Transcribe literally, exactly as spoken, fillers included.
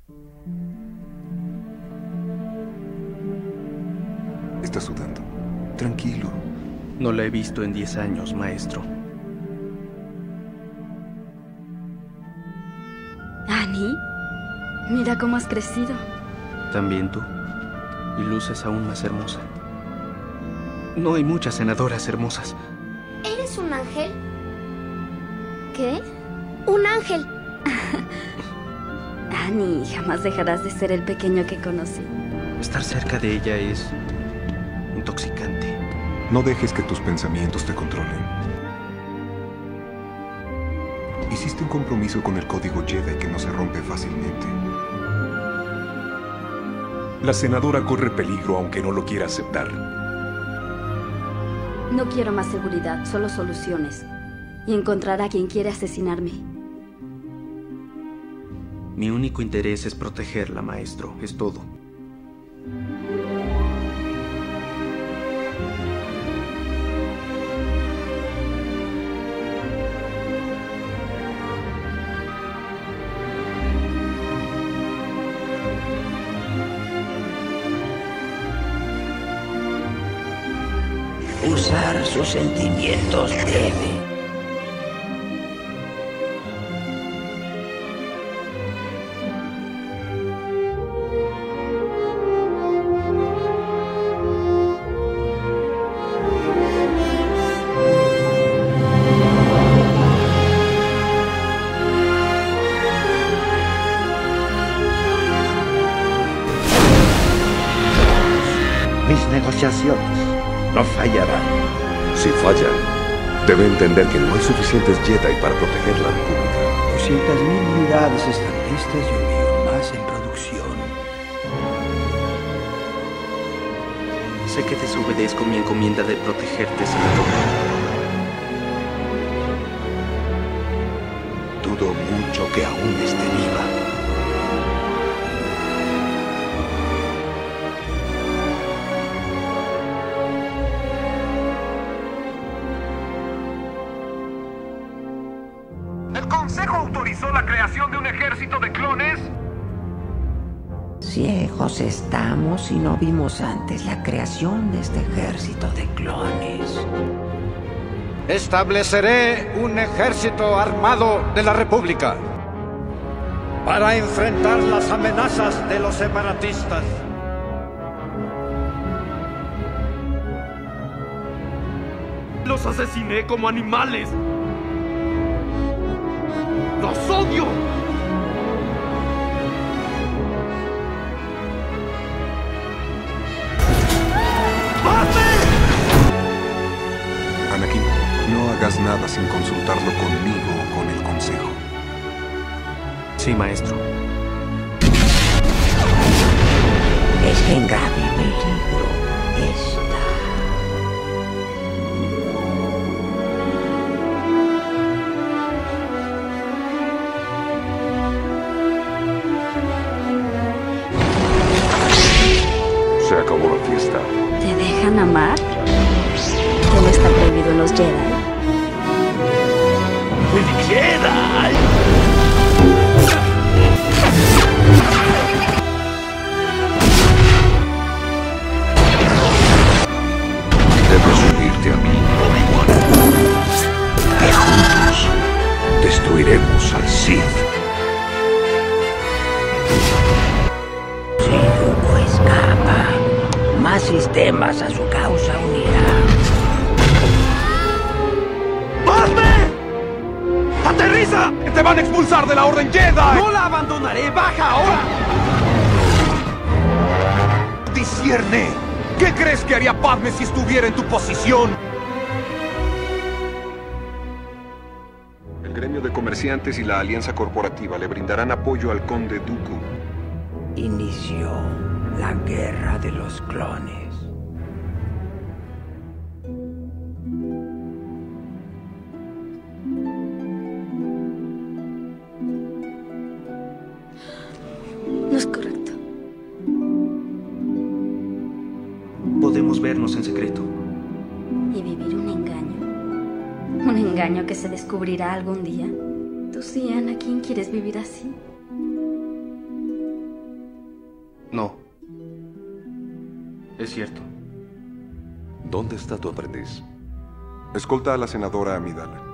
Está sudando. Tranquilo. No la he visto en diez años, maestro. Annie, mira cómo has crecido. También tú. Y luces aún más hermosa. No hay muchas senadoras hermosas. ¿Eres un ángel? ¿Qué? ¡Un ángel! Annie, jamás dejarás de ser el pequeño que conocí. Estar cerca de ella es intoxicante. No dejes que tus pensamientos te controlen. Hiciste un compromiso con el código Jedi que no se rompe fácilmente. La senadora corre peligro aunque no lo quiera aceptar. No quiero más seguridad, solo soluciones. Y encontrar a quien quiere asesinarme. Mi único interés es protegerla, maestro. Es todo. Usar sus sentimientos debe. Mis negociaciones no fallarán. Si fallan, debe entender que no hay suficientes Jedi para proteger la República. doscientas mil unidades están listas y un millón más en producción. Sé que desobedezco mi encomienda de protegerte, senadora. Dudo mucho que aún esté viva. ¿El Consejo autorizó la creación de un ejército de clones? Ciegos estamos y no vimos antes la creación de este ejército de clones. Estableceré un ejército armado de la República para enfrentar las amenazas de los separatistas. ¡Los asesiné como animales! ¡Los odio! Anakin, no hagas nada sin consultarlo conmigo o con el Consejo. Sí, maestro. Es que en grave peligro está. Se acabó la fiesta. ¿Te dejan amar? Que no está prohibido en los Jedi. ¡Jedi! Debes unirte a mí, Obi-Wan. Que juntos destruiremos al Sith. Si Dooku escapa, más sistemas a su causa unirá. ¡Padme! ¡Aterriza! ¡Te van a expulsar de la Orden Jedi! ¡No la abandonaré! ¡Baja ahora! ¡Discierne! ¿Qué crees que haría Padme si estuviera en tu posición? El gremio de comerciantes y la alianza corporativa le brindarán apoyo al conde Dooku. Inició la guerra de los clones. No es correcto. Podemos vernos en secreto. Y vivir un engaño. Un engaño que se descubrirá algún día. Tú sí, Anakin, ¿quieres vivir así? No. Es cierto. ¿Dónde está tu aprendiz? Escolta a la senadora Amidala.